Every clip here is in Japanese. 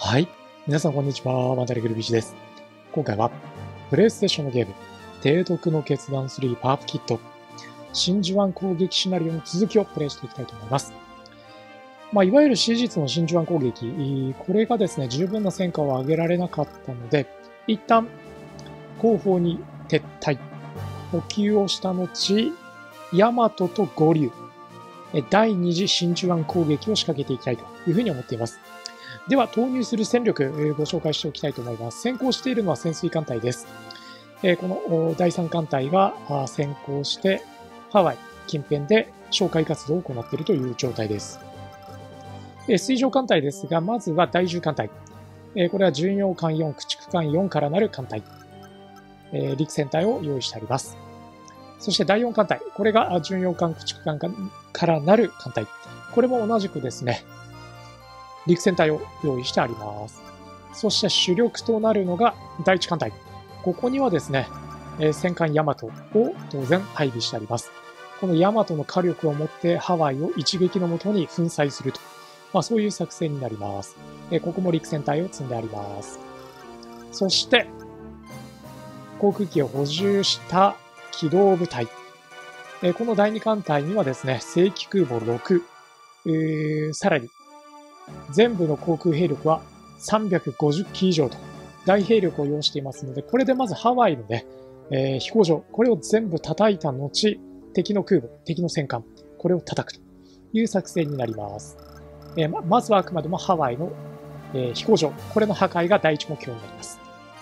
はい。皆さん、こんにちは。マンダリグルビーチです。今回は、プレイステーションのゲーム、提督の決断3パープキット、真珠湾攻撃シナリオの続きをプレイしていきたいと思います。いわゆる史実の真珠湾攻撃、これがですね、十分な戦果を上げられなかったので、一旦、後方に撤退、補給をした後、大和と合流、第二次真珠湾攻撃を仕掛けていきたいというふうに思っています。では、投入する戦力、ご紹介しておきたいと思います。先行しているのは潜水艦隊です。この第3艦隊が先行して、ハワイ近辺で哨戒活動を行っているという状態です。水上艦隊ですが、まずは第10艦隊。これは巡洋艦4、駆逐艦4からなる艦隊。陸戦隊を用意してあります。そして第4艦隊。これが巡洋艦、駆逐艦からなる艦隊。これも同じくですね、陸戦隊を用意してあります。そして主力となるのが第1艦隊。ここにはですね、戦艦ヤマトを当然配備してあります。このヤマトの火力を持ってハワイを一撃のもとに粉砕すると。そういう作戦になります。ここも陸戦隊を積んであります。そして、航空機を補充した機動部隊。この第2艦隊にはですね、正規空母6、さらに、全部の航空兵力は350機以上と大兵力を要していますので、これでまずハワイのね、飛行場、これを全部叩いた後、敵の空母、敵の戦艦、これを叩くという作戦になります。まずはあくまでもハワイの、飛行場、これの破壊が第一目標になります。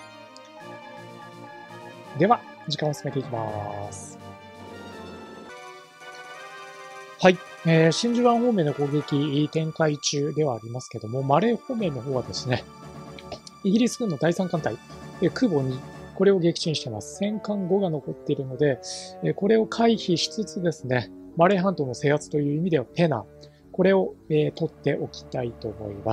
では、時間を進めていきます。はい。真珠湾方面の攻撃展開中ではありますけども、マレー方面の方はですね、イギリス軍の第3艦隊、空母2、これを撃沈しています。戦艦5が残っているので、これを回避しつつですね、マレー半島の制圧という意味ではペナ、これを、取っておきたいと思います。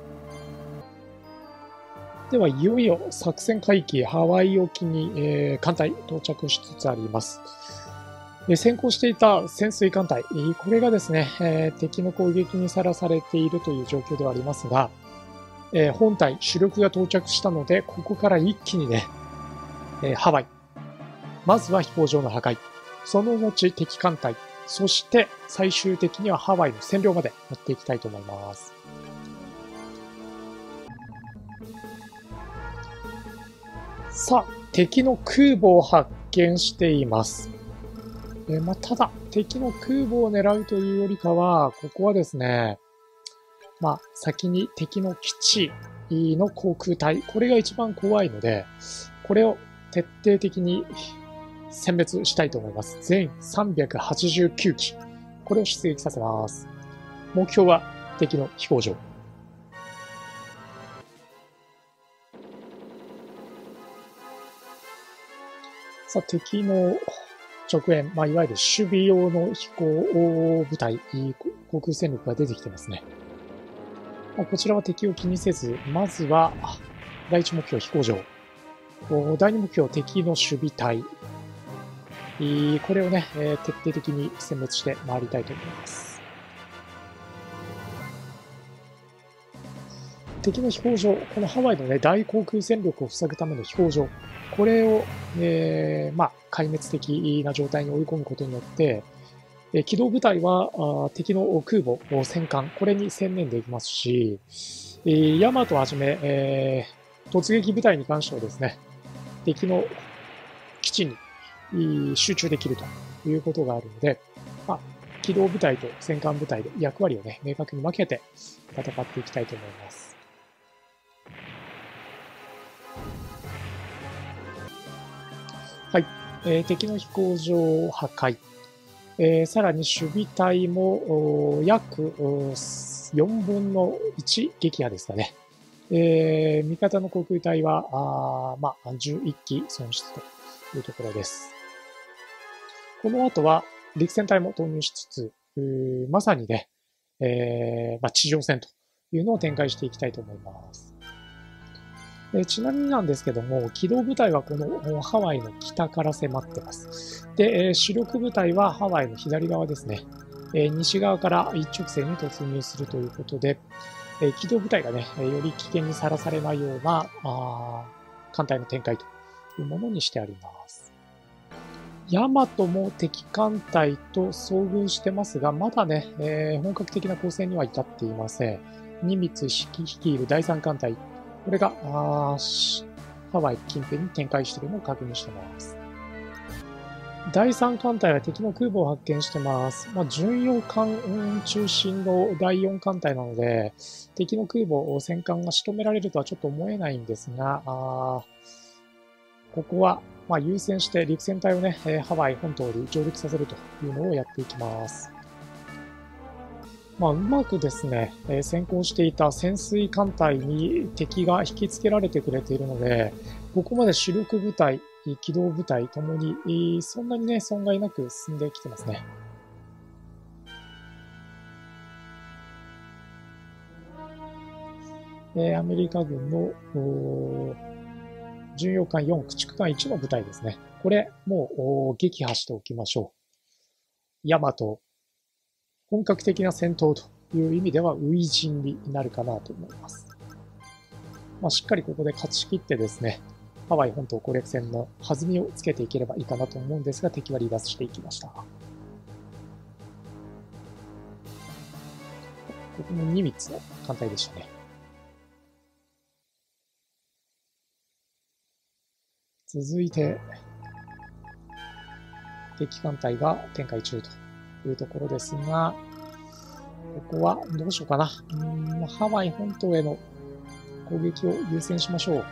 では、いよいよ作戦海域ハワイ沖に、艦隊到着しつつあります。先行していた潜水艦隊、これがですね、敵の攻撃にさらされているという状況ではありますが、本隊、主力が到着したので、ここから一気にね、ハワイ、まずは飛行場の破壊、その後敵艦隊、そして最終的にはハワイの占領まで持っていきたいと思います。さあ、敵の空母を発見しています。ただ、敵の空母を狙うというよりかは、ここはですね、先に敵の基地の航空隊、これが一番怖いので、これを徹底的に殲滅したいと思います。全389機。これを出撃させます。目標は敵の飛行場。さあ、敵の直縁、いわゆる守備用の飛行部隊、航空戦力が出てきてますね。こちらは敵を気にせず、まずは、第一目標飛行場。第二目標敵の守備隊。これをね、徹底的に殲滅して回りたいと思います。敵の飛行場、このハワイのね、大航空戦力を塞ぐための飛行場。これを、壊滅的な状態に追い込むことによって、機動部隊は敵の空母、戦艦、これに専念できますし、ヤマトをはじめ、突撃部隊に関してはですね、敵の基地に集中できるということがあるので、機動部隊と戦艦部隊で役割をね、明確に分けて戦っていきたいと思います。はい。敵の飛行場を破壊。さらに守備隊も約4分の1撃破ですかね。味方の航空隊は11機損失というところです。この後は陸戦隊も投入しつつ、まさにね、地上戦というのを展開していきたいと思います。ちなみになんですけども、機動部隊はこのハワイの北から迫ってます。で、主力部隊はハワイの左側ですね。西側から一直線に突入するということで、 機動部隊がね、より危険にさらされないような艦隊の展開というものにしてあります。ヤマトも敵艦隊と遭遇してますが、まだね、本格的な攻勢には至っていません。ニミツ率いる第3艦隊、これがハワイ近辺に展開しているのを確認しています。第3艦隊は敵の空母を発見してます。巡洋艦中心の第4艦隊なので、敵の空母、戦艦が仕留められるとはちょっと思えないんですが、ここは優先して陸戦隊をね、ハワイ本島に上陸させるというのをやっていきます。うまくですね、先行していた潜水艦隊に敵が引きつけられてくれているので、ここまで主力部隊、機動部隊ともに、そんなにね、損害なく進んできてますね。アメリカ軍の巡洋艦4、駆逐艦1の部隊ですね。これ、もう撃破しておきましょう。ヤマト、本格的な戦闘という意味では初陣になるかなと思います。しっかりここで勝ち切ってですね、ハワイ本島攻略戦の弾みをつけていければいいかなと思うんですが、敵は離脱していきました。ここもニミツの艦隊でしたね。続いて、敵艦隊が展開中というところですが、ここはどうしようかな。ハワイ本島への攻撃を優先しましょう。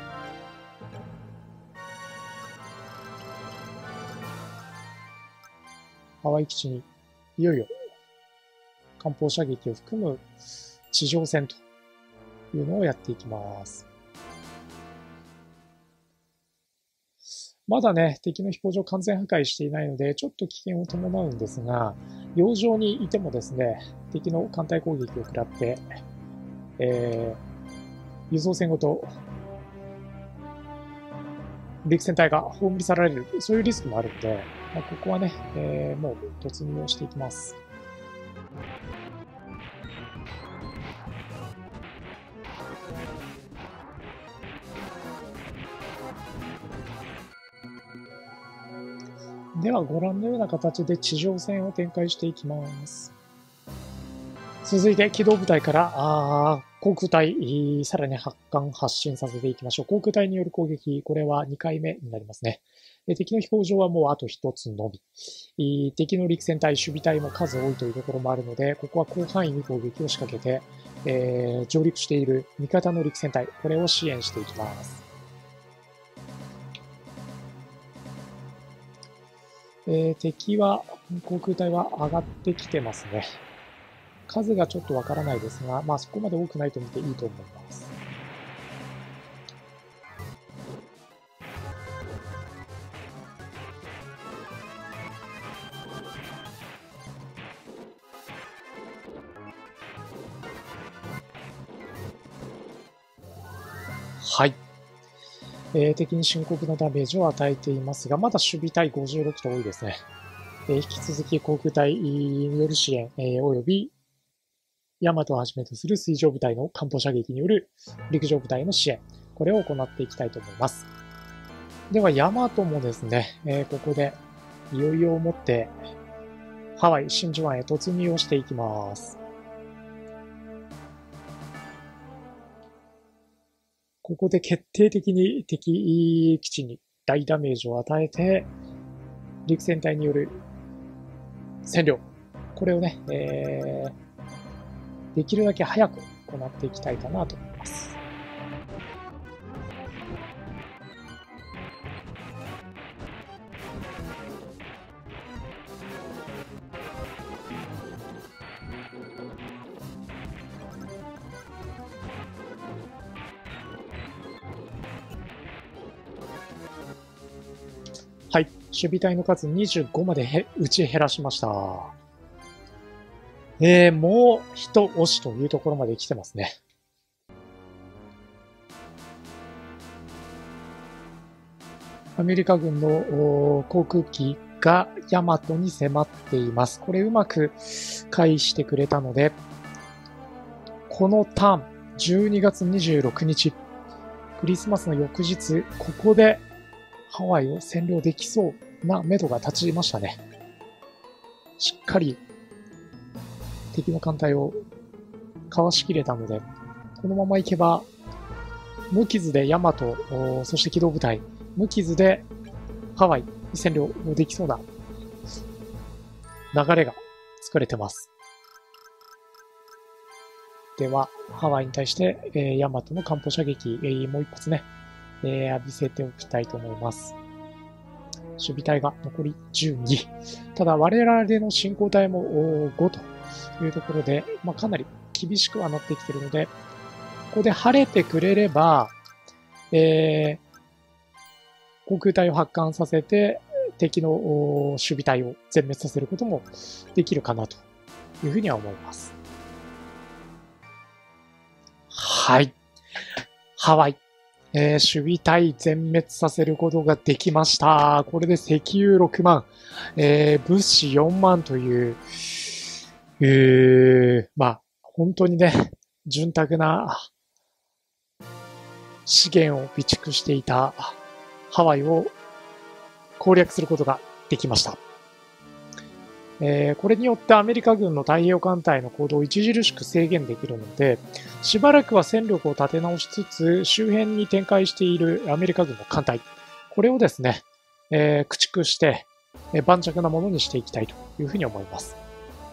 ハワイ基地にいよいよ艦砲射撃を含む地上戦というのをやっていきます。まだね、敵の飛行場完全破壊していないので、ちょっと危険を伴うんですが、洋上にいてもですね、敵の艦隊攻撃を食らって、輸送船ごと陸戦隊が葬り去られる、そういうリスクもあるので、ここはね、もう突入をしていきます。ではご覧のような形で地上戦を展開していきます。続いて機動部隊から航空隊、さらに発進させていきましょう。航空隊による攻撃、これは2回目になりますね。敵の飛行場はもうあと1つのみ。敵の陸戦隊、守備隊も数多いというところもあるので、ここは広範囲に攻撃を仕掛けて、上陸している味方の陸戦隊、これを支援していきます。敵は、航空隊は上がってきてますね。数がちょっとわからないですが、そこまで多くないと見ていいと思います。はい。敵に深刻なダメージを与えていますが、まだ守備隊56と多いですね。引き続き航空隊による支援、及びヤマトをはじめとする水上部隊の艦砲射撃による陸上部隊の支援、これを行っていきたいと思います。では、ヤマトもですね、ここでいよいよをもってハワイ真珠湾へ突入をしていきます。ここで決定的に敵基地に大ダメージを与えて、陸戦隊による占領、これをね、できるだけ早く行っていきたいかなと思います。はい。守備隊の数25まで打ち減らしました。もう一押しというところまで来てますね。アメリカ軍の航空機がヤマトに迫っています。これうまく回避してくれたので、このターン、 12月26日、クリスマスの翌日、ここでハワイを占領できそうな目処が立ちましたね。しっかり敵の艦隊をかわしきれたので、このままいけば、無傷でヤマト、そして機動部隊、無傷でハワイ占領できそうな流れが作れてます。では、ハワイに対して、ヤマトの艦砲射撃、もう一発ね、浴びせておきたいと思います。守備隊が残り12。ただ、我々の進行隊も5というところで、かなり厳しくはなってきているので、ここで晴れてくれれば、航空隊を発艦させて、敵の守備隊を全滅させることもできるかなというふうには思います。はい。ハワイ。守備隊全滅させることができました。これで石油6万、物資4万という、本当にね、潤沢な資源を備蓄していたハワイを攻略することができました。これによってアメリカ軍の太平洋艦隊の行動を著しく制限できるので、しばらくは戦力を立て直しつつ、周辺に展開しているアメリカ軍の艦隊、これをですね、駆逐して、盤石なものにしていきたいというふうに思います。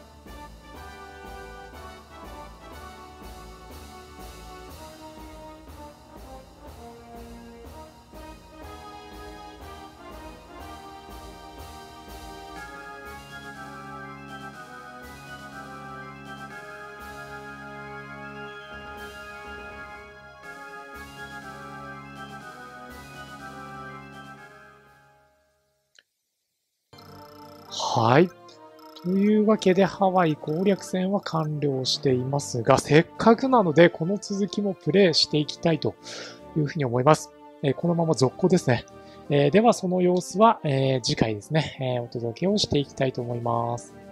はい。というわけで、ハワイ攻略戦は完了していますが、せっかくなので、この続きもプレイしていきたいというふうに思います。このまま続行ですね。では、その様子は、次回ですね、お届けをしていきたいと思います。